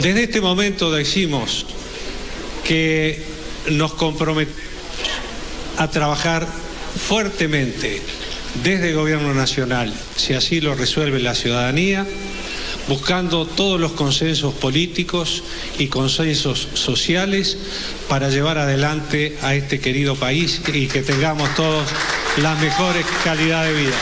Desde este momento decimos que nos comprometemos a trabajar fuertemente desde el Gobierno Nacional, si así lo resuelve la ciudadanía, buscando todos los consensos políticos y consensos sociales para llevar adelante a este querido país y que tengamos todos las mejores calidades de vida.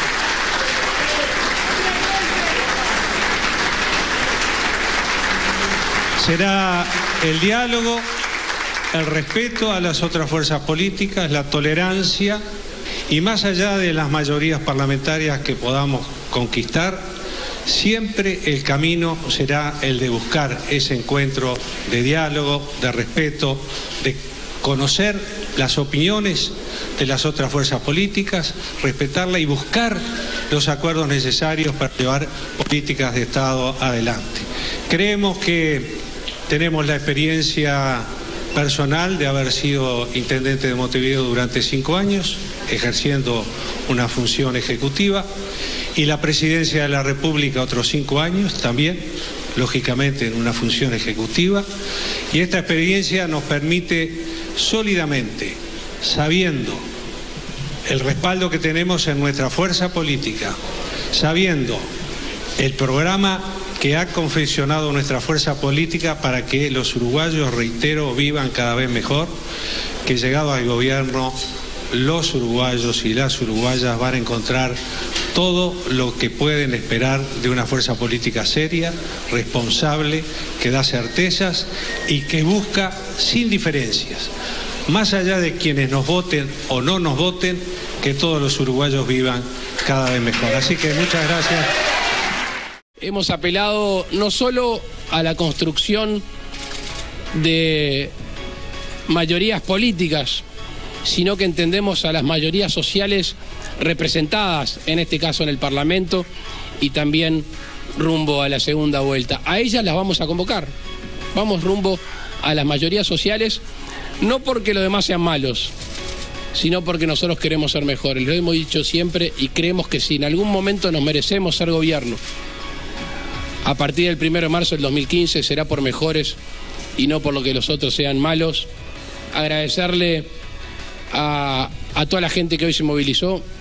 Será el diálogo, el respeto a las otras fuerzas políticas, la tolerancia y más allá de las mayorías parlamentarias que podamos conquistar, siempre el camino será el de buscar ese encuentro de diálogo, de respeto, de conocer las opiniones de las otras fuerzas políticas, respetarla y buscar los acuerdos necesarios para llevar políticas de Estado adelante. Creemos que tenemos la experiencia personal de haber sido intendente de Montevideo durante 5 años, ejerciendo una función ejecutiva, y la presidencia de la República otros 5 años también, lógicamente en una función ejecutiva, y esta experiencia nos permite sólidamente, sabiendo el respaldo que tenemos en nuestra fuerza política, sabiendo el programa que ha confeccionado nuestra fuerza política para que los uruguayos, reitero, vivan cada vez mejor, que llegado al gobierno, los uruguayos y las uruguayas van a encontrar todo lo que pueden esperar de una fuerza política seria, responsable, que da certezas y que busca sin diferencias, más allá de quienes nos voten o no nos voten, que todos los uruguayos vivan cada vez mejor. Así que muchas gracias. Hemos apelado no solo a la construcción de mayorías políticas, sino que entendemos a las mayorías sociales representadas, en este caso en el Parlamento, y también rumbo a la segunda vuelta. A ellas las vamos a convocar. Vamos rumbo a las mayorías sociales, no porque los demás sean malos, sino porque nosotros queremos ser mejores. Lo hemos dicho siempre y creemos que si en algún momento nos merecemos ser gobierno, a partir del 1 de marzo del 2015 será por mejores y no por lo que los otros sean malos. Agradecerle a toda la gente que hoy se movilizó,